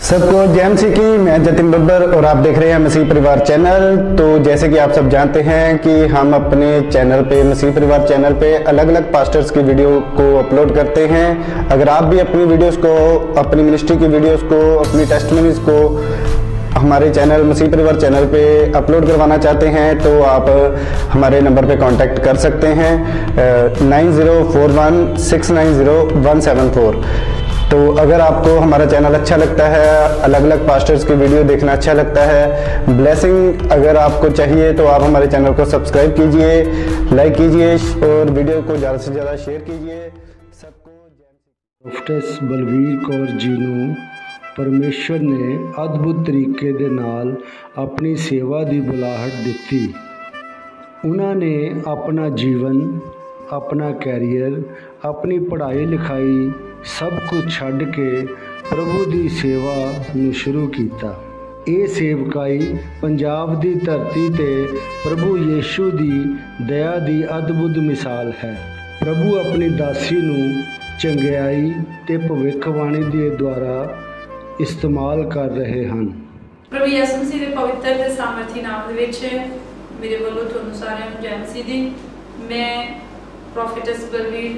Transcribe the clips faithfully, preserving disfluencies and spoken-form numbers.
सबको जय मसीह की। मैं जतिन बब्बर और आप देख रहे हैं मसीह परिवार चैनल। तो जैसे कि आप सब जानते हैं कि हम अपने चैनल पे, मसीह परिवार चैनल पे अलग अलग पास्टर्स की वीडियो को अपलोड करते हैं। अगर आप भी अपनी वीडियोस को, अपनी मिनिस्ट्री की वीडियोस को, अपनी टेस्टिमनीज को हमारे चैनल मसीह परिवार चैनल पे अपलोड करवाना चाहते हैं तो आप हमारे नंबर पे कांटेक्ट कर सकते हैं nine zero four one six nine zero one seven four. तो अगर आपको हमारा चैनल अच्छा लगता है, अलग अलग पास्टर्स की वीडियो देखना अच्छा लगता है, ब्लेसिंग अगर आपको चाहिए तो आप हमारे चैनल को सब्सक्राइब कीजिए, लाइक कीजिए और वीडियो को ज़्यादा से ज़्यादा शेयर कीजिए। सबको प्रोफेटस बलवीर कौर जी ਨੂੰ परमेश्वर ने अद्भुत तरीके दे नाल अपनी सेवा की बुलाहट दी। उन्होंने अपना जीवन, अपना कैरियर, अपनी पढ़ाई लिखाई सब कुछ छड्ड के प्रभु की सेवा नूं शुरू किया। ये सेवकाई पंजाब की धरती ते प्रभु यीशु की दया की अद्भुत मिसाल है। प्रभु अपनी दासी नूं चंगियाई ते भविष्यवाणी के द्वारा इस्तेमाल कर रहे हैं। प्रभु यीशु मसीह के पवित्र ते सामर्थी नाम दे विच मेरे वालों तुहानूं सारिआं नूं जय मसीह दी। मैं प्रोफेटस बलवीर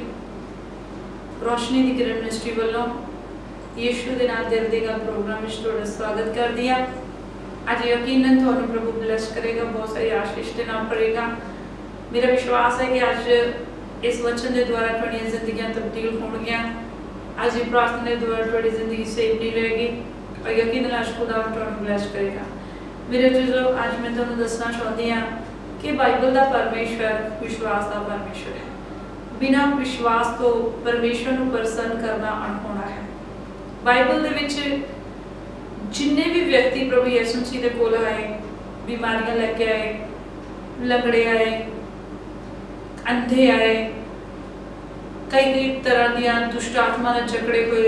रोशनी की किरण मिनिस्ट्री वालों यीशु के नाम दिल दी गल प्रोग्राम में तुहाडा स्वागत करदी हां। अज यकीनन तुहानूं प्रभु ब्लेस करेगा, बहुत सारी आशीष दे नाल भरेगा। मेरा विश्वास है कि अज इस वचन के द्वारा तुहाडीआं जिंदगियां तब्दील होणगीआं। आज की प्रार्थना के द्वारा तुहाडी जिंदगी सेफ नहीं रहेगी और यकीनन आज खुदा तुहानूं ब्लेस करेगा। मेरे जो आज मैं तुहानूं दसना चाहती हाँ कि बाइबल का परमेश्वर विश्वास का परमेश्वर है। बिना विश्वास तो परमेश्वर को प्रसन्न करना अनहोना है। बाइबल दे विच जिन्ने भी व्यक्ति प्रभु यीशु मसीह दे कोल आए, बीमारियां लेके आए, लंगड़े आए, अंधे आए, कई कई तरह दियां दुष्ट आत्मा नाल जकड़े हुए,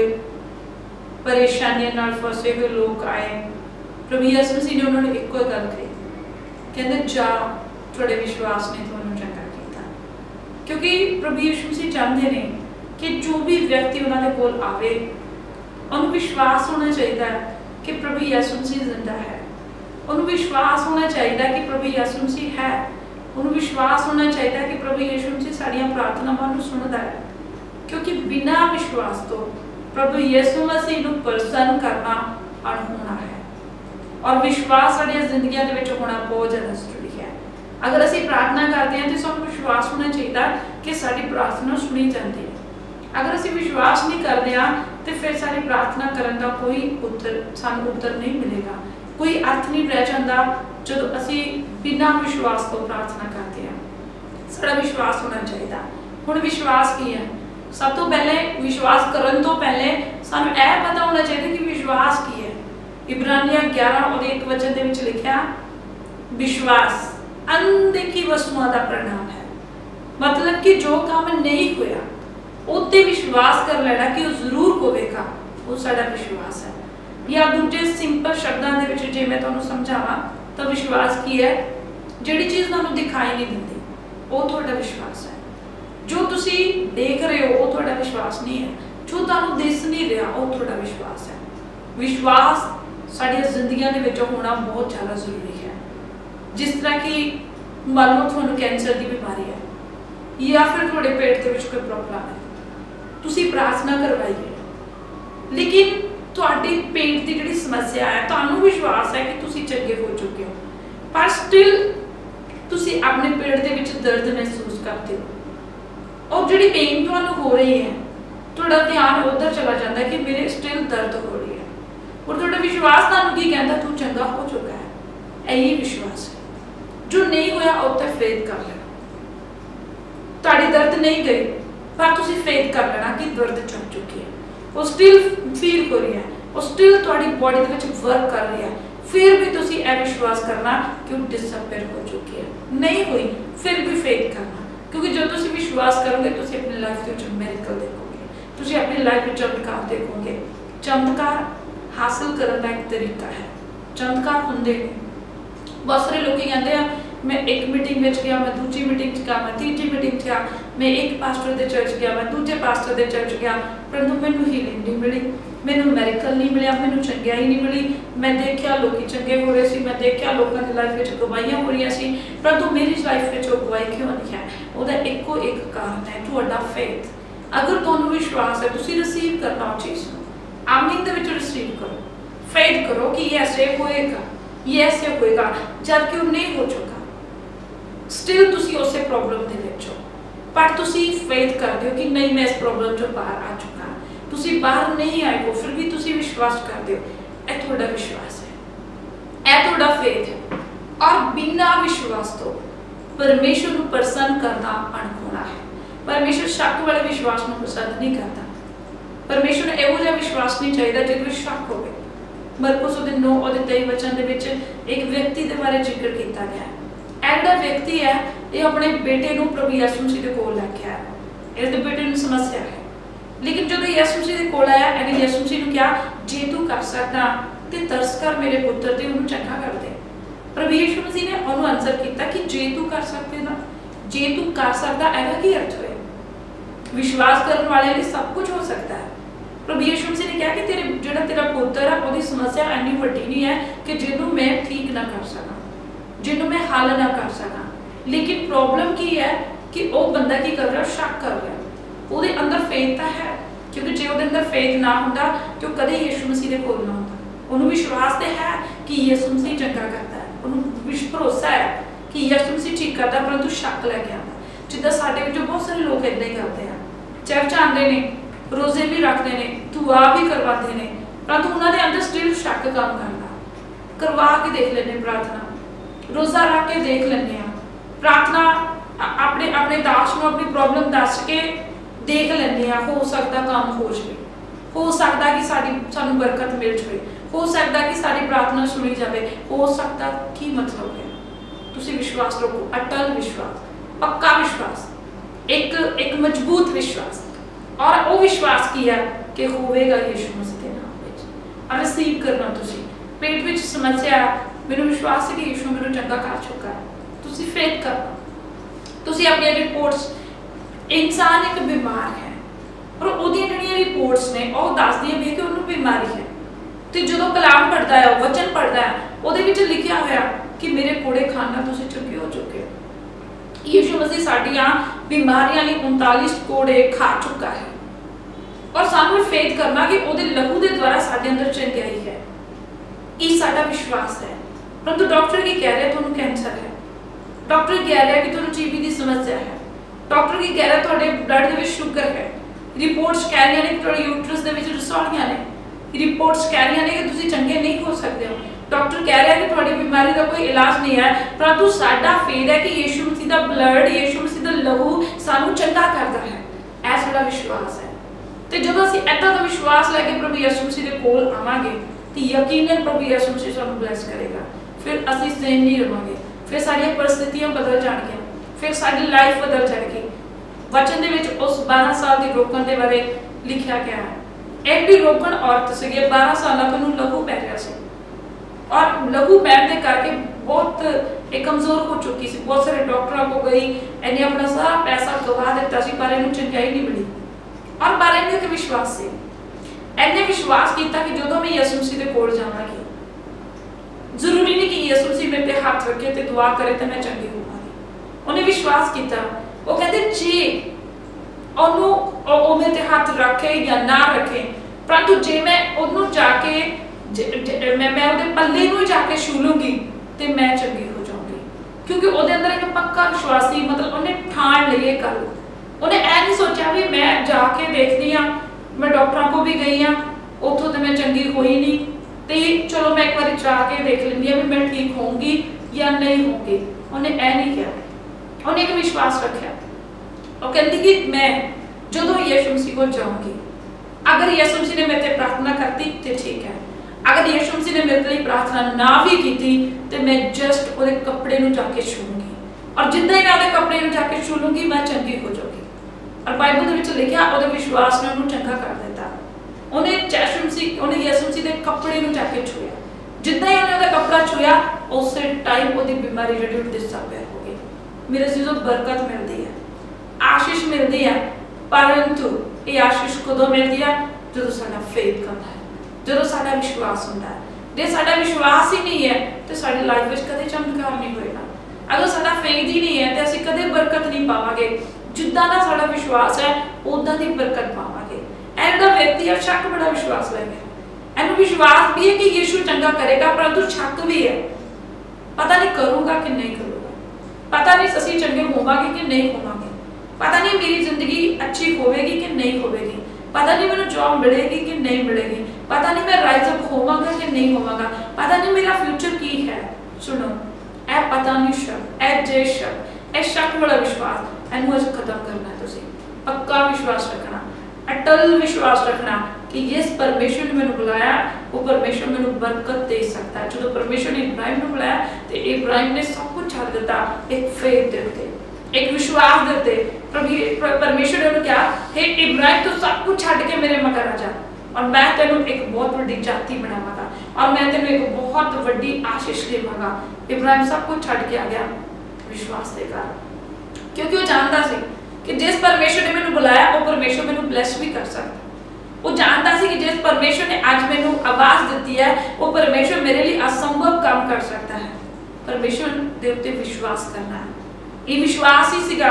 परेशानियां नाल फसे हुए लोग आए। प्रभु यीशु मसीह ने उन्होंने एक ही गल कही, कहते जा तुहाडे विश्वास ने तुहानूं चंगा कीता। क्योंकि प्रभु यीशु मसीह चाहते हैं कि जो भी व्यक्ति उन्होंने कोल आवे उन्हें विश्वास होना चाहिए कि प्रभु यीशु मसीह जिंदा है। उन्हें विश्वास होना चाहिए कि प्रभु यीशु मसीह है। उन्हें विश्वास होना चाहिए कि प्रभु यीशु मसीह साड़ियां प्रार्थनावां नूं सुनदा है। क्योंकि बिना विश्वास तो प्रभु यीशु मसीह को प्रसन्न करना अनहोना है और विश्वास साड़ियां जिंदगियां दे विच होना बहुत ज़्यादा जरूरी है। अगर असीं प्रार्थना करते हैं तो सानूं विश्वास होना चाहिए कि साड़ी प्रार्थना सुनी जाती है। अगर असीं विश्वास नहीं करते तो फिर साड़ी प्रार्थना करने का कोई उत्तर सानूं उत्तर नहीं मिलेगा, कोई अर्थ नहीं रह जाता जो असीं बिना विश्वास को प्रार्थना करते हैं। साड़ा विश्वास होना चाहिए। हुण विश्वास की है? सब तो पहले विश्वास करने तो पहले सानूं यह पता होना चाहिए कि विश्वास की है। इब्रानियां ग्यारह और एक वचन दे विच लिखिया, विश्वास अनदेखी वस्तुओं का परिणाम है। मतलब कि जो काम नहीं होया उत्ते विश्वास कर लेना कि वह जरूर होवेगा, वो साडा विश्वास है। या दूजे सिंपल शब्दों दे विच जे मैं तुहानूं समझावां तो विश्वास की है? जिहड़ी चीज़ तुहानूं दिखाई नहीं दिंदी वो तुहाडा विश्वास है। जो तुसी देख रहे हो वो तुहाडा विश्वास नहीं है। जो तुहानूं दिस नहीं रहा वो तुहाडा विश्वास है। विश्वास साड़ियां जिंदगियां दे विच होना बहुत ज़्यादा जरूरी है। जिस तरह कि मान लो तुहानूं कैंसर की बीमारी है या फिर तुहाडे पेट दे विच कोई प्रॉब्लम है, तुसी प्रार्थना करवाइए, लेकिन तुहाडी पेट की जिहड़ी समस्या है तुहानूं विश्वास है कि तुसी चंगे हो चुके हो, पर स्टिल तुसी अपने पेट दे विच दर्द महसूस करते हो और जिहड़ी पेन तुहानूं हो रही है तुहाडा ध्यान उधर चला जाता है कि मेरे स्टिल दर्द हो रही है और तुहाडा विश्वास तुहानूं की कहता तू चंगा हो चुका है। यही विश्वास है। जो नहीं होया उत्ते फेथ कर लेना। तुहाडी दर्द नहीं गई पर तुसी फेथ कर लेना कि दर्द चल चुकी है, वो स्टिल फील हो रही है, वो स्टिल तुहाडी बॉडी दे विच वर्क कर रही है, फिर भी तुसी यह विश्वास करना कि वो डिसअपेयर हो चुकी है। नहीं हुई फिर भी फेथ करना, क्योंकि जो तुसी विश्वास करोगे तुसी अपनी लाइफ के मिरेकल देखोगे, तुसी अपनी लाइफ में चमत्कार देखोगे। चमत्कार हासिल करने का एक तरीका है। चमत्कार होंदे बहुत सारे लोग कहते हैं मैं एक मीटिंग में गया, मैं दूसरी मीटिंग गया, मैं तीसरी मीटिंग गया, मैं एक पास्टर के चर्च गया, मैं दूसरे पास्टर के चर्च गया, परंतु मैनू हीलिंग नहीं मिली, मैनू मैरिकल नहीं मिला, मैनू चंगियाई नहीं मिली। मैं देखा लोग चंगे हो रहे थे, मैं देखा लोगों की लाइफ में गवाइयां हो रही सी, परंतु मेरी लाइफ में वो गवाई क्यों नहीं है? उसका एको एक कारण है, तुहाडा फेथ। अगर तुहानू विश्वास है, तुसीं रिसीव करना उस चीज़ को, आमीन दे विच रिसीव करो, फेथ करो कि ये ऐसे होएगा, ये ऐसे होएगा, जबकि वो नहीं हो चुका, स्टिल तुसीं उस प्रॉब्लम दे विच हो, पर तुसीं फेथ करदे हो कि नहीं मैं इस प्रॉब्लम चों बाहर आ चुका, तुसीं बाहर नहीं आए हो, फिर भी तुसीं विश्वास करदे हो। यह तुहाडा विश्वास है, यह तुहाडा फेथ है। और बिना विश्वास तो परमेश्वर को प्रसन्न करना अणखोना है। परमेश्वर शक वाले विश्वास को पसंद नहीं करता। परमेश्वर ने इहो जिहा विश्वास नहीं चाहिए जिहदे विच शक होवे। मरकुस दे नौ और तेई वचन दे विच एक व्यक्ति के बारे जिक्र किया गया है। यह जिहड़ा व्यक्ति है ये अपने बेटे को प्रभु यीशु मसीह के कोल लैके आया। इसके बेटे को समस्या है, लेकिन जो यीशु मसीह के कोल आया, इन्हें यीशु मसीह ने कहा जे तू कर सकदा ते तरस कर मेरे पुत्र ते उन्हें चंगा कर दे। प्रभु यीशु मसीह ने उन्होंने आंसर किया कि जे तू कर सकते ना, जे तू कर सकता, ऐसा की अर्थ है? विश्वास करने वाले लिए सब कुछ हो सकता है। प्रभु यीशु मसीह ने कहा कि तेरे जो तेरा पुत्र है उसकी समस्या इन्नी वड्डी नहीं है कि जिन्हों मैं ठीक ना कर सका, जिन्हों मैं हल ना कर सका, लेकिन प्रॉब्लम की है कि वो बंदा की कर रहा है, शक कर रहा है। ਉਹਦੇ अंदर फेथ तो है, क्योंकि जे ਉਹਦੇ अंदर फेथ ना ਹੁੰਦਾ तो कदे यीशु मसीह ਦੇ ਕੋਲ ਨਾ ਹੁੰਦਾ। ਉਹਨੂੰ विश्वास तो है कि यीशु मसीह चंगा करता है, ਉਹਨੂੰ विश भरोसा है कि यीशु मसीह ठीक करता, परंतु शक लैके आਉਂਦਾ। जिद्दां ਸਾਡੇ ਵਿੱਚੋਂ बहुत सारे लोग इदां ही करते हैं, चर्च आते हैं, रोजे भी रखते हैं, दुआ भी करवाते हैं, परंतु उन्होंने अंदर स्टिल शक काम करता। करवा के देख लेने प्रार्थना, रोजा रख के देख लेने, प्रार्थना अपने अपने दास को अपनी प्रॉब्लम दस के देख लेने, हो सकता काम हो जाए, हो सकता कि साड़ी सानू बरकत मिल जाए, हो सकता कि साड़ी प्रार्थना सुनी जाए, हो सकता की मतलब है। तुसी विश्वास रखो, अटल विश्वास, पक्का विश्वास, एक एक मजबूत विश्वास, और वो विश्वास किया कि होवेगा यीशु मसीह के नाम में। और रिसीव करना, तुसी पेट में समस्या, मेरे विश्वास है कि यीशु मेरे चंगा कर चुका है, तुसी फेथ करना। तुसी अपनी रिपोर्ट्स, इंसान एक बीमार है और ਉਹਦੀਆਂ ਜਿਹੜੀਆਂ ਰਿਪੋਰਟਸ ਨੇ ਉਹ ਦੱਸਦੀਆਂ ਵੀ ਕਿ ਉਹਨੂੰ ਬਿਮਾਰੀ ਹੈ, ਤੇ ਜਦੋਂ ਕਲਾਮ ਪੜਦਾ ਹੈ, ਵਚਨ ਪੜਦਾ ਹੈ, ਉਹਦੇ ਵਿੱਚ ਲਿਖਿਆ ਹੋਇਆ ਕਿ ਮੇਰੇ ਕੋੜੇ ਖਾਣ ਨਾਲ ਤੁਸੀਂ ਚੰਗੇ ਹੋ ਚੁੱਕੇ ਹੋ। ਯੀਸ਼ੂ ਮਸੀਹ ਸਾਡੀਆਂ ਬਿਮਾਰੀਆਂ ਲਈ उनतालीस ਕੋੜੇ ਖਾ ਚੁੱਕਾ ਹੈ, ਔਰ ਸਾਨੂੰ ਫੇਥ ਕਰਨਾ ਕਿ ਉਹਦੇ ਲਹੂ ਦੇ ਦੁਆਰਾ ਸਾਡੇ ਅੰਦਰ ਚੰਗਿਆਈ ਹੈ, ਇਹ ਸਾਡਾ ਵਿਸ਼ਵਾਸ ਹੈ। ਪਰੰਤु ਡਾਕਟਰ ਕੀ ਕਹਿ ਰਿਹਾ ਤੁਹਾਨੂੰ ਕੈਂਸਰ ਹੈ, ਡਾਕਟਰ ਕਹਿ ਰਿਹਾ ਕਿ ਤੁਹਾਨੂੰ ਟੀਬੀ ਦੀ ਸਮੱਸਿਆ ਹੈ, डॉक्टर की कह रहा है ਤੁਹਾਡੇ ब्लड ਦੇ ਵਿੱਚ ਸ਼ੂਗਰ ਹੈ, ਰਿਪੋਰਟਸ ਕਹਿ ਰਹੀਆਂ ਨੇ ਕਿ ਤੁਹਾਡੇ ਯੂਟਰਸ ਦੇ ਵਿੱਚ ਰਸੌਲੀਆਂ ਨੇ, ਰਿਪੋਰਟਸ ਕਹਿ ਰਹੀਆਂ ਨੇ ਕਿ ਤੁਸੀਂ ਚੰਗੇ ਨਹੀਂ ਹੋ ਸਕਦੇ ਹੋ, ਡਾਕਟਰ ਕਹਿ ਰਿਹਾ ਕਿ ਤੁਹਾਡੀ ਬਿਮਾਰੀ ਦਾ ਕੋਈ ਇਲਾਜ ਨਹੀਂ ਹੈ, ਪਰੰਤु ਸਾਡਾ ਫੇਥ ਹੈ ਕਿ ਯੀਸ਼ੂ ਮਸੀਹ ਦਾ ਬਲੱਡ, ਯੀਸ਼ੂ ਮਸੀਹ ਦਾ ਲਹੂ ਸਾਨੂੰ ਚੰਗਾ ਕਰਦਾ ਹੈ। ਇਹ ਸਾਡਾ ਵਿਸ਼ਵਾਸ ਹੈ। ਤੇ ਜਦੋਂ ਅਸੀਂ ਇੱਦਾਂ ਦਾ ਵਿਸ਼ਵਾਸ ਲੈ ਕੇ ਪ੍ਰਭੂ ਯੀਸ਼ੂ ਮਸੀਹ ਦੇ ਕੋਲ ਆਵਾਂਗੇ ਤੇ ਯਕੀਨਨ ਪ੍ਰਭੂ ਯੀਸ਼ੂ ਮਸੀਹ ਸਾਨੂੰ ਬਲੈਸ ਕਰੇਗਾ। ਫਿਰ ਅਸੀਂ ਸੇਮ ਨਹੀਂ ਰਵਾਂਗੇ, ਫਿਰ ਸਾਡੀਆਂ परिस्थितियां बदल जाएंगी, फिर साडी लाइफ बदल जाएगी। वचन दे विच उस बारह साल की रोकण के बारे लिखा गया है। एक भी रोकण औरत सी, बारह साल तक उन्होंने लहू पै रहा सी, और लहू पैन के करके बहुत एक कमजोर हो चुकी सी। बहुत सारे डॉक्टरों को गई, इन्हें अपना सारा पैसा गवा दिता सी, पर इन्हें चंगाई नहीं मिली। और पर इन्हें एक विश्वास से इन्हें विश्वास किया कि जो मैं यीशु मसीह के कोल जावांगी, जरूरी नहीं कि यीशु मसीह मेरे ते हाथ रखे ते दुआ करे तो मैं चंगी होवांगी। उन्हें विश्वास किया, वो कहते जे ओनू मेरे ते हाथ रखे या ना रखे, परंतु जे मैं ओनू जाके मैं मैं उहदे पल्ले नूं जाके छू लूंगी तो मैं चंगी हो जाऊंगी, क्योंकि उहदे अंदर एक पक्का विश्वास सी। मतलब उन्हें ठान लिए गल, उन्हें ऐ नहीं सोचा भी मैं जाके देखती हाँ, मैं डॉक्टरों को भी गई हाँ, उतों तो मैं चंगी हुई नहीं, तो चलो मैं एक बार जाके देख लेंदी हाँ भी मैं ठीक होंगी या नहीं होंगी। उन्हें ऐ नहीं किया, उन्हें एक विश्वास रखा, और कहती कि मैं जो यीशु मसीह को जाऊंगी, अगर यीशु मसीह ने मेरे प्रार्थना करती तो ठीक है, अगर यीशु मसीह ने मेरे लिए प्रार्थना ना भी की तो मैं जस्ट वो कपड़े में जाके छूंगी, और जिदा ही मैं वो कपड़े में जाके छू लूँगी मैं चंगी हो जाऊँगी। और बाइबल के लिखा वो विश्वास ने उन्होंने चंगा कर दिता। उन्हें यीशु मसीह उन्हें यीशु मसीह के कपड़े में जाके छूया, जिद्दां ही उन्हें कपड़ा छुया उस टाइम वो बीमारी जी डिसअपेयर हो गई। मेरे से जो बरकत मिलती है, आशीष मिलती है, परंतु ये आशीष कदों मिलती है जो साडा फेथ करता है, जो साडा विश्वास होता है। जे साडा विश्वास ही नहीं है तो साडी लाइफ में कदे चमत्कार नहीं होएगा। अगर साडा फेथ ही नहीं है तो असीं कदे बरकत नहीं पावांगे। जिद्दां दा साडा विश्वास है उदां दी बरकत पावांगे। ऐसा व्यक्ति है शक बड़ा विश्वास ले गया, एनू विश्वास भी है कि यीशु चंगा करेगा, परंतु शक भी है, पता नहीं करूंगा कि नहीं करूंगा, पता नहीं असीं चंगे होवांगे कि नहीं होवांगे, पता नहीं मेरी जिंदगी अच्छी होवेगी कि नहीं होवेगी, पता नहीं मैंने जॉब मिलेगी कि नहीं मिलेगी, पता नहीं मैं राइज अप होवांगा कि नहीं होवांगा, पता नहीं मेरा फ्यूचर की है। सुनो, ए पता नहीं शक, ए जे शक, ए शक वाला विश्वास एनू अज खत्म करना है। तुसीं पक्का विश्वास रखना, अटल विश्वास रखना कि यस परमेश्वर ने मैंने बुलाया, वो परमेश्वर मैंने बरकत दे सकता है। जो परमेश्वर ने इब्राहिम ने बुलाया तो इब्राहिम ने सब कुछ छड़ दिता, एक फेथ देते, एक विश्वास देते। परमेश्वर ने क्या, हे इब्राहिम तो सब कुछ छड़ के मेरे मगर आ जा और मैं तेनू एक बहुत बड़ी जाति बनावांगा और मैं तेनू एक बहुत बड़ी आशीष देवांगा। इब्राहिम सब कुछ छड़ के आ गया विश्वास दे कारण, क्योंकि वो जानता सी कि जिस परमेश्वर ने मैंने बुलाया वो परमेश्वर मैंने ब्लेस भी कर सकता। वो जानता सी कि जिस परमेश्वर ने आज मैंने आवाज दी है वो परमेश्वर मेरे लिए असंभव काम कर सकता है। परमेश्वर दे उत्ते विश्वास करना है, ये विश्वास ही सीगा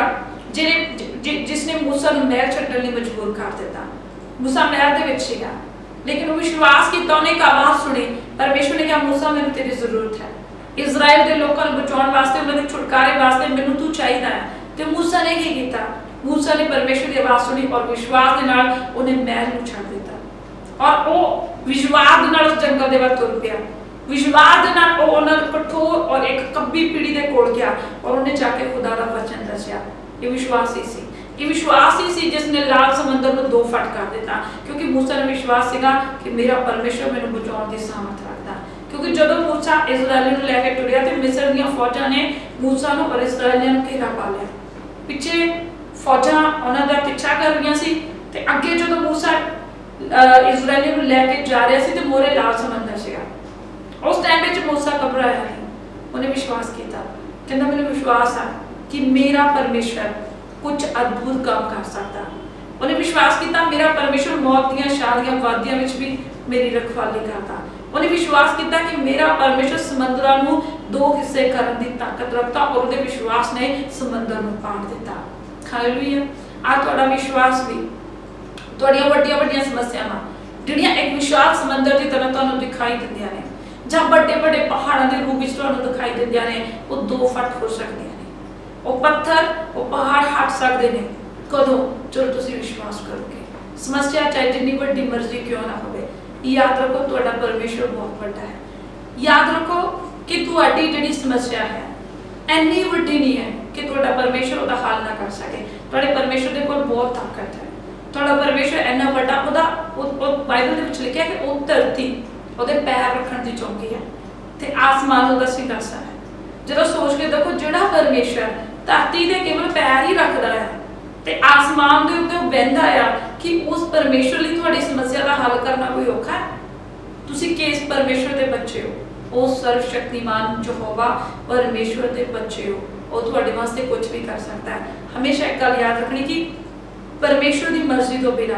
जिने जिसने मूसा नूं महल छड्डण लई मजबूर कर दिता। मूसा महल दे विच सीगा लेकिन वो विश्वास कीता, उन्हें एक आवाज सुनी, परमेश्वर ने कहा मूसा मैनूं तेरी जरूरत है, इजराइल के लोगों को बचाने वास्ते, उन्हें छुटकारे वास्ते मैनूं तू चाहिदा है। तो मूसा ने की कीता, मूसा ने परमेश्वर की आवाज सुनी और विश्वास के नाल उन्हें महल नूं छड्ड दिता और वो विश्वास के नाल उस जंगल दे वल तुर पिया। विश्वास के नाल वो उन्हां कठोर और एक कब्बी पीढ़ी दे कोल गया और उन्हें जाके खुदा दा वचन दस्या। ये विश्वास ही सी, ये विश्वास ही सी जिसने लाल समंदर को दो फट कर दिता, क्योंकि मूसा ने विश्वास सीगा कि मेरा परमेश्वर मैनूं बचाउण दी सामर्थ रखदा। क्योंकि जदों मूसा इजराइलियां नूं लैके टुरिया ते मिस्र दीयां फौजां ने मूसा नूं और इजराइलियां नूं घेरा पा लिया। पिछे फौजां उन्हां दा पिछा कर रहीआं सी ते अगे जदों मूसा इजराइलियां नूं लैके जा रिहा सी ते मोरे लाल समंदर सीगा। उस टाइम विच मूसा घबराया नहीं, उन्हें विश्वास किया, कहंदा मैनूं विश्वास है कि मेरा परमेश्वर कुछ अद्भुत काम कर सकता। उन्हें विश्वास किया मेरा परमेश्वर मौत दीयां शादियां वादियां विच भी मेरी रखवाली करता। उन्हें विश्वास किया कि मेरा परमेश्वर समंदरां नूं दो हिस्से करन दी ताकत रखता और उहदे विश्वास ने समंदर नूं पाड़ दिता। हालेलुया। आ तुहाडा विश्वास भी तुहाडीआं वड्डियां वड्डियां समस्यावां जिहड़ियां एक विशाल समंदर की तरह तुहानूं दिखाई दिंदियां ने जां बड़े बड़े पहाड़ां दे रूप विच तुहानूं दिखाई दिंदियां ने, वो दो फट हो सकदियां ने, वो पत्थर वो पहाड़ हट सकदे ने कदों जो तुसीं विश्वास करोगे। समस्या चाहे जितनी बड़ी मर्जी क्यों ना होवे, याद रखो तुहाडा परमेश्वर बहुत बड़ा है। याद रखो कि तुहाडी जिहड़ी समस्या है इन्नी वड्डी नहीं है कि तुहाडा परमेश्वर उहदा हल ना कर सके। तुहाडे परमेश्वर दे कोल बहुत ताकत है। तुहाडा परमेश्वर इन्ना वड्डा, उहदा बाइबल दे विच लिखिआ कि वो धरती ਉਹਦੇ ਪੈਰ ਰੱਖਣ ਦੀ ਚੌਕੀ ਹੈ ਤੇ ਆਸਮਾਨ ਉਹਦਾ ਸਿੰਘਾਸਨ ਹੈ। ਜਦੋਂ ਸੋਚ ਕੇ ਦੇਖੋ ਜਿਹੜਾ ਪਰਮੇਸ਼ਰ ਧਰਤੀ ਦੇ ਕੇਵਲ ਪੈਰ ਹੀ ਰੱਖਦਾ ਹੈ ਤੇ ਆਸਮਾਨ ਦੇ ਉੱਤੇ ਉਹ ਬੈਠਾ ਆ, ਕਿ ਉਸ ਪਰਮੇਸ਼ਰ ਲਈ ਤੁਹਾਡੀ ਸਮੱਸਿਆ ਦਾ ਹੱਲ ਕਰਨਾ ਕੋਈ ਔਖਾ ਹੈ? ਤੁਸੀਂ ਕਿਸ ਪਰਮੇਸ਼ਰ ਦੇ ਬੱਚੇ ਹੋ? ਉਹ ਸਰਵ ਸ਼ਕਤੀਮਾਨ ਯਹੋਵਾ ਪਰਮੇਸ਼ਰ ਦੇ ਬੱਚੇ ਹੋ, ਉਹ ਤੁਹਾਡੇ ਵਾਸਤੇ ਕੁਝ ਵੀ ਕਰ ਸਕਦਾ ਹੈ। ਹਮੇਸ਼ਾ ਇੱਕ ਗੱਲ ਯਾਦ ਰੱਖਣੀ ਕਿ ਪਰਮੇਸ਼ਰ ਦੀ ਮਰਜ਼ੀ ਤੋਂ ਬਿਨਾਂ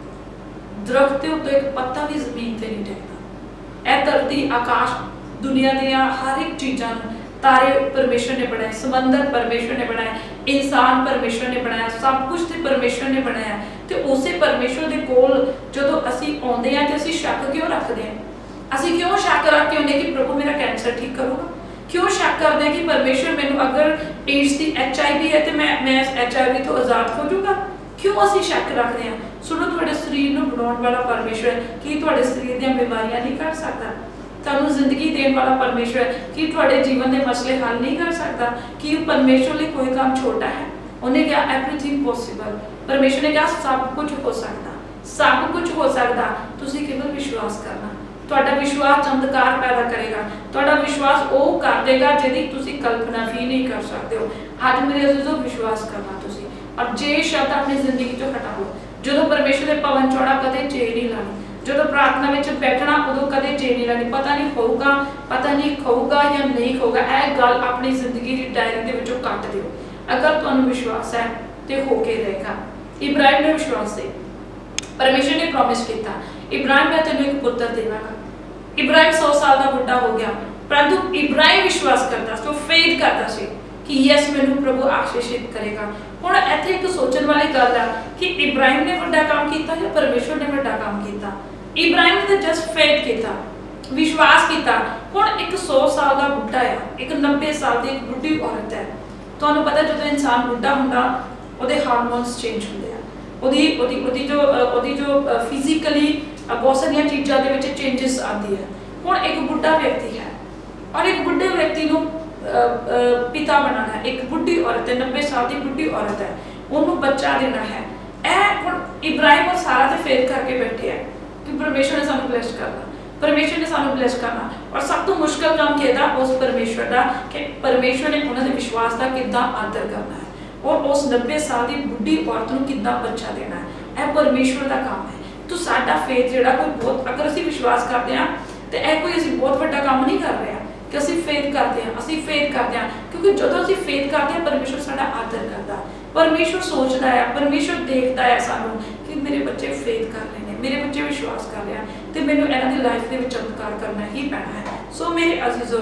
ਦਰਖਤ ਦੇ ਉੱਤੇ ਇੱਕ ਪੱਤਾ ਵੀ ਜ਼ਮੀਨ ਤੇ ਨਹੀਂ ਡਿੱਗਦਾ। ਇਹ ਧਰਤੀ ਆਕਾਸ਼ दुनिया दियां हर एक चीज़ां तारे परमेश्वर ने बनाए, समंदर परमेश्वर ने बनाया, इंसान परमेश्वर ने बनाया, सब कुछ ते परमेश्वर ने बनाया। ते उसे परमेश्वर दे कोल जदों असीं आउंदे आ ते असीं शक क्यों रखदे हां? असीं क्यों शक रख के आउंदे कि प्रभु मेरा कैंसर ठीक करूगा? क्यों शक करते हैं कि परमेश्वर मैनूं अगर एड्स दी एच आई वी है तो मैं मैं एच आई वी तो आज़ाद हो जाऊँगा? क्यों असीं शक रखते हैं? सुनो, तुहाडे शरीर नूं बनाउण वाला परमेश्वर की तुहाडे शरीर दीयां बीमारियां नहीं कर सकदा? तुहानूं जिंदगी देने वाला परमेश्वर की तुहाडे जीवन के मसले हल नहीं कर सकता? कि परमेश्वर लिए कोई काम छोटा है? उन्हें क्या एवरीथिंग पॉसिबल। परमेश्वर ने कहा सब कुछ हो सकता, सब कुछ हो सकता, तुसीं केवल विश्वास करना। तुहाडा विश्वास चमत्कार पैदा करेगा, तुहाडा विश्वास वो कर देगा जिहदी तुसीं कल्पना भी नहीं कर सकते हो। अज मेरे अजीजों विश्वास करना तुसीं, और जे शब्द अपनी जिंदगी चों हटाओ। जो परमेश्वर के भवन चौड़ा कदे चेर नहीं लानी। जो प्रार्थना में बैठना उदों कदे जे नहीं लगनी, पता नहीं होगा पता नहीं खाऊगा या नहीं खाऊगा। यह गल अपनी जिंदगी की डायरी के विचों कट दिओ। अगर तुहानूं विश्वास है तो होके रहेगा। इब्राहिम ने विश्वास से परमेश्वर ने प्रॉमिस किया, इब्राहिम मैं तेनों एक पुत्र देवांगा। इब्राहिम सौ साल का बुढ़ा हो गया, परंतु इब्राहिम विश्वास करता सी, फेथ करता सी कि यस मैनूं प्रभु आशीषित करेगा। हुण इत्थे एक सोचण वाली गल है कि इब्राहिम ने वड्डा काम किया या परमेश्वर ने वड्डा काम किया। इब्राहिम ने जस्ट फेथ किया, विश्वास किया। हुण एक सौ साल का बुढ़ा है, एक नब्बे साल की एक बुढ़ी औरत है। तुहानूं पता जो इंसान बुढ़ा हुंदा उहदे हारमोन्स चेंज होंदे आ, उहदी उहदी उहदी जो उहदी जो फिजिकली बहुत सारिया चीज़ों के विच चेंजिस आती है। हुण एक बुढ़ा व्यक्ति है और एक बुढ़े व्यक्ति को पिता बनाना है, एक बुढ़ी औरत है, नब्बे साल की बुढ़ी औरत है, उन्होंने बच्चा देना है। ए हुण इब्राहिम और सारा तो फेथ करके बैठे हैं कि परमेश्वर ने सानू ब्लेस करना, परमेश्वर ने सानू ब्लेस करना। और सब तो मुश्किल काम किया उस परमेश्वर का कि परमेश्वर ने उन्होंने विश्वास का कितना आदर करना है और उस नब्बे साल की बुढ़ी औरत को कितना बच्चा देना है। यह परमेश्वर का काम है। तो साडा फेथ जिहड़ा कोई बहुत, अगर असीं विश्वास करते हैं तो यह कोई असीं बहुत बड़ा काम नहीं कर रहे हैं कि असीं फेथ करते हैं, असीं फेथ करते हैं, क्योंकि जो असीं फेथ करते हैं परमेश्वर साडा आदर करता, परमेश्वर सोचता है, परमेश्वर देखता है सानू कि मेरे बच्चे फेथ कर रहे हैं, मेरे बच्चे विश्वास कर रहे हैं, तो मैनूं इन्हां दी लाइफ दे विच चमत्कार करना ही पैना है। सो मेरे अजीजो,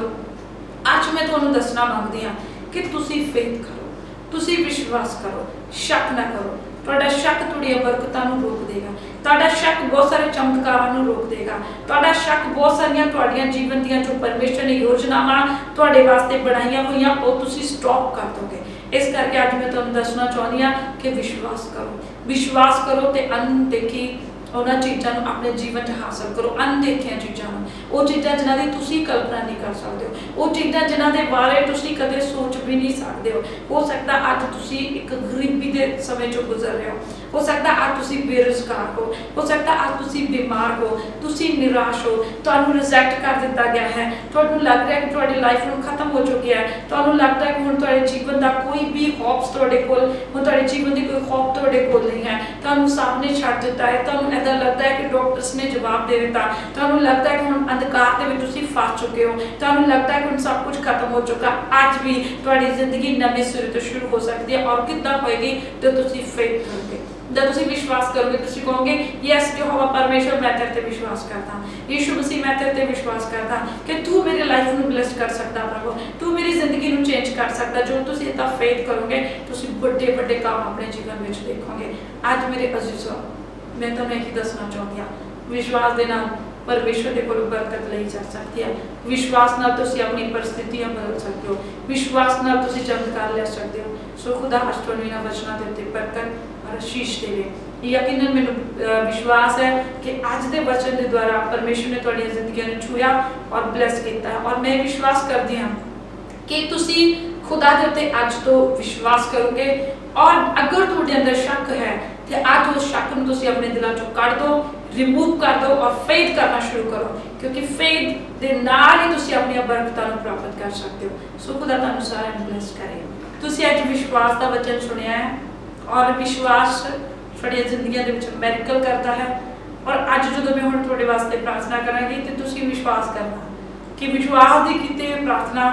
अज मैं तुहानूं दसना मंगदी हां कि तुसीं फेथ करो, तुसीं विश्वास करो, शक ना करो। तुहाडा शक तुहाडीआं बरकतां नूं रोक देगा, तुहाडा शक बहुत सारे चमत्कारां नूं रोक देगा, तुहाडा शक बहुत सारियां तुहाडीआं जीवन दीआं जो परमेश्वर ने योजनावां तुहाडे वास्ते बनाईआं होईआं ओह तुसीं स्टॉप कर दोगे। इस करके अज मैं तुहानूं दसना चाहुंदी हां कि विश्वास करो, विश्वास करो ते अनदेखी उन्होंने चीज़ों को अपने जीवन में हासिल करो, अनदेखिया चीज़ों वो चीज़ा जिन्हों की तुम कल्पना नहीं कर सकते हो, वो चीज़ा जिन्हों के बारे तुम कदे सोच भी नहीं सकते हो। हो सकता अज तुम एक गरीबी के समय चो गुजर रहे हो, हो सकता अज तुम बेरोजगार हो, हो सकता अज तुम बीमार हो, तुम निराश हो, तुहानू रिजेक्ट कर दिता गया है, तुहानू लग रहा है कि तुहाडी लाइफ में खत्म हो चुकी है, तुहानू लगता है कि हुण तुहाडे जीवन का कोई भी होप्स तुहाडे कोल, हुण तुहाडे जीवन की कोई होप तुहाडे कोल नहीं है, तुहानू सब ने छड्ड दिता है, तुहानू ऐसा लगता है कि डॉक्टर्स ने जवाब दे दिता, तुहानू लगता है कि हुण अंधकार दे विच तुसीं फस चुके हो, तुहानू लगता है कि हुण सब कुछ खत्म हो चुका। अज भी तुहाडी जिंदगी नवें सिरे तो शुरू हो सकती है और किद्दां होएगी तो तुसीं फेथ करोगे, जब तुसीं विश्वास करोगे, तुसीं कहोगे यस यहोवा परमेश्वर मैं तेरे ते विश्वास करता, यीशु मसीह मैं तेरे ते विश्वास करता कि तू मेरी लाइफ नूं ब्लेस कर सकता प्रभु, तू मेरी जिंदगी नूं चेंज कर सकता। जो तुसीं इतना फेथ करोगे तुसीं बड़े बड़े काम अपने जीवन में देखोगे। अज मेरे अजीजों, मैं तुहानूं यही दसना चाहती हाँ, विश्वास के नाल परमेश्वर के कोलों बरकत लई जा सकती है, विश्वास नाल तुसीं अपनी परिस्थितियां बदल सकते हो, विश्वास नाल तुसीं चमत्कार ले सकते हो। सो खुदा अज तुहानूं इन्हां वचनां दे उत्ते बरकत और आशीष देवे। यकीनन मैनूं विश्वास है कि अज के वचन के द्वारा परमेश्वर ने तुहाडीआं जिंदगियां नूं छूया और ब्लैस किया है। और मैं विश्वास करती हाँ कि तुसीं खुदा के उत्ते अज तो विश्वास करोगे और अगर तुहाडे अंदर शक है तो अज उस शक नूं तुसीं अपने दिलों चों कढ दो, रिमूव कर दो और फेथ करना शुरू करो, क्योंकि फेथ दे नाल ही तुसीं अपनी बरकतां नूं प्राप्त कर सकते हो। सो खुदा तुहानूं सारिआं नूं ब्लेस करे। तुसीं अज विश्वास का वचन सुनिया है और विश्वास तुहाडीआं जिंदगियां दे विच मैरिकल करता है। और अज जो मैं हुण तुहाडे वास्ते प्रार्थना करांगी तो तुसीं विश्वास करना कि विश्वास दी कीती होई प्रार्थना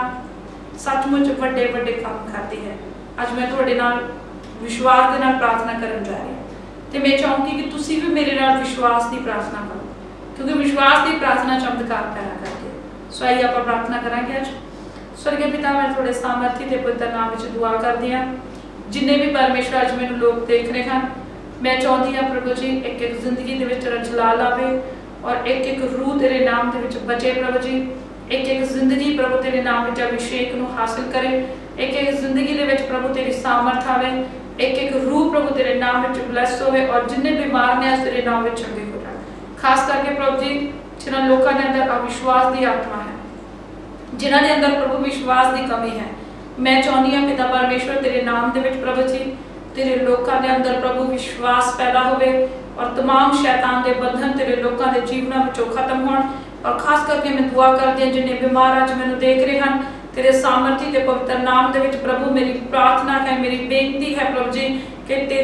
सचमुच वड्डे वड्डे काम करती है। अज मैं तुहाडे नाल विश्वास दे नाल प्रार्थना करन जा रही हूं ते मैं चाहूँगी कि तुसीं भी मेरे नाल विश्वास की प्रार्थना करो, क्योंकि विश्वास की प्रार्थना चमत्कार पैदा करती है। सो आइए आप प्रार्थना करांगे। अज स्वर्गीय पिता, मैं थोड़े सामर्थी ते पवित्र नाम विच दुआ करदी हां, जिन्ने भी परमेश्वर अज मैनूं लोग देख रहे हैं, मैं चाहती हाँ प्रभु जी एक एक जिंदगी दे विच रजलाल आवे और एक एक रूह तेरे नाम दे विच बचे प्रभु जी, एक एक जिंदगी प्रभु तेरे नाम विच अभिषेक नूं हासिल करे, एक एक जिंदगी दे विच प्रभु तेरी सामर्थ आवे, एक एक रूह प्रभु तेरे नाम विच ब्लैस होवे और जिन्ने बीमार ने तेरे नाम विच चंगे हो जाए। खास करके प्रभु जी जिन्हां लोगों के अंदर अविश्वास की आत्मा है, जिन्हां दे अंदर प्रभु विश्वास की कमी है, मैं चाहती हाँ पिता परमेश्वर तेरे नाम दे विच प्रभु जी तेरे लोगों के अंदर प्रभु विश्वास पैदा होवे और तमाम शैतान के बंधन तेरे लोगों के जीवनों में खत्म होण। और खास करके मैं दुआ करती हूँ जिन्हें बीमार अज मैनूं देख रहे हैं, तेरे सामर्थी के पवित्र नाम दे विच प्रभु मेरी प्रार्थना है, मेरी बेनती है प्रभु जी कि तेरे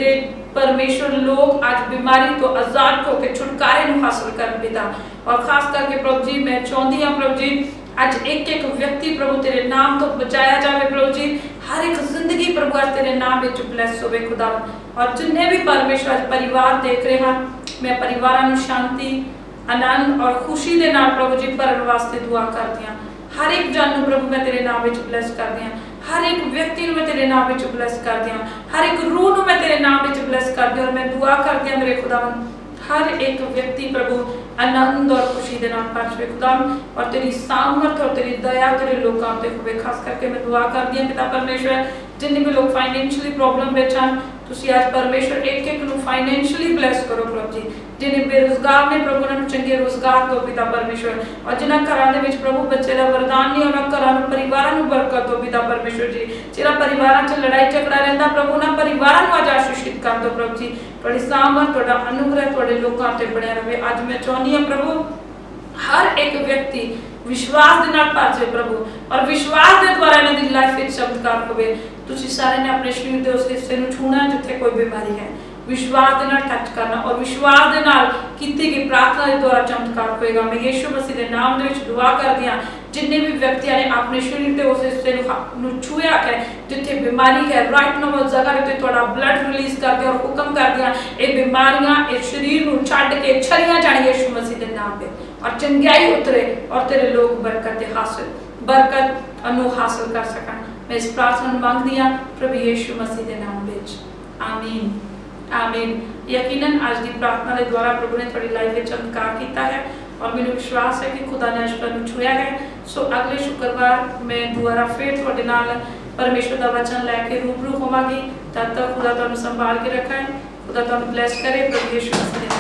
परमेश्वर लोग आज बीमारी तो आजाद होकर छुटकारे ਨੂੰ हासिल कर पिता। और खास करके प्रभु जी मैं चाहती हूँ प्रभु जी आज एक एक व्यक्ति प्रभु तेरे नाम तो बचाया जाए प्रभु जी, हर एक जिंदगी प्रभु आज तेरे नाम विच ब्लेस होवे खुदा। और जिन्ने भी परमेश्वर आज परिवार देख रहे हैं मैं परिवारां नूं शांति आनंद और खुशी दे नाल प्रभु जी भरन वास्ते दुआ करदी हां। हर एक जन नूं प्रभु मैं तेरे नाम विच ब्लेस करदी हां, हर एक व्यक्ति नूं मैं तेरे नाम विच ब्लेस करदी हां, हर एक रूह नूं मैं तेरे नाम विच ब्लेस करदी हां। और मैं दुआ करदी हां मेरे खुदावन हर एक व्यक्ति प्रभु आनंद और खुशी के नाम पाछवे खुदा और तेरी सामर्थ और तेरी दया तेरे लोगों पे होवे। खास करके मैं दुआ करदी हां पिता परमेश्वर जिन्ने भी लोग फाइनेंशियली प्रॉब्लम विच हन तुसी आज परमेश्वर एक एक नूं फाइनेंशियली ब्लेस करो प्रभु जी। जिन्हें बेरोजगार ने प्रभु उन्होंने चंगे रोजगार दो पिता परमेश्वर। और जिन्हां घरां दे विच प्रभु बच्चे दा वरदान नहीं उन्हां घरां नूं परिवारां नूं बरकत दो पिता परमेश्वर जी। जिन्हां परिवारां च लड़ाई झगड़ा रहिंदा प्रभु उन्हां परिवारां नूं आज आशीषित कर दो प्रभु जी। तुहाडी सामर्थ तुहाडा अनुग्रह तुहाडे लोकां ते बणिया रहे। आज मैं चाहुंदी हां प्रभु हर एक व्यक्ति विश्वास दे नाल भर जाए प्रभु और विश्वास दे द्वारा इन्हां दी लाइफ विच चमत्कार होवे। तुसीं सारे ने अपने शरीर दे उस हिस्से नूं छूना जिथे कोई बीमारी है, विश्वास दे नाल टच करना और विश्वास दे नाल कीती गई प्रार्थना दे द्वारा चमत्कार होएगा। मैं यीशु मसीह दे नाम दे विच दुआ करदी हां जिन्ने भी व्यक्तियां ने अपने शरीर दे उस हिस्से नूं छूया है जिथे बीमारी है राइट नाउ उस जगह ते तुहाडा ब्लड रिलीज कर दिया और हुक्म कर दिया ये बीमारियां इस शरीर नूं छड्ड के छड़ियां जाण यीशु मसीह दे नाम पे और चंगाई उतरे और तेरे लोग बरकत हासिल बरकत अनु हासिल कर सकन। मैं इस प्रार्थना मांगदी हां प्रभु यीशु मसीह दे नाम विच आमीन आमीन। यकीनन आज की प्रार्थना के द्वारा प्रभु ने थोड़ी लाइफ में चमत्कार किया है और मैंने विश्वास है कि खुदा ने आज तुहानूं छुया है। सो अगले शुक्रवार मैं दोबारा फिर तुहाडे नाल परमेश्वर का वचन लैके रूबरू होवांगी। तब तक खुदा तुहानूं संभाल के रखे, खुदा तुहानूं ब्लैस करे। प्रभु यीशु मसीह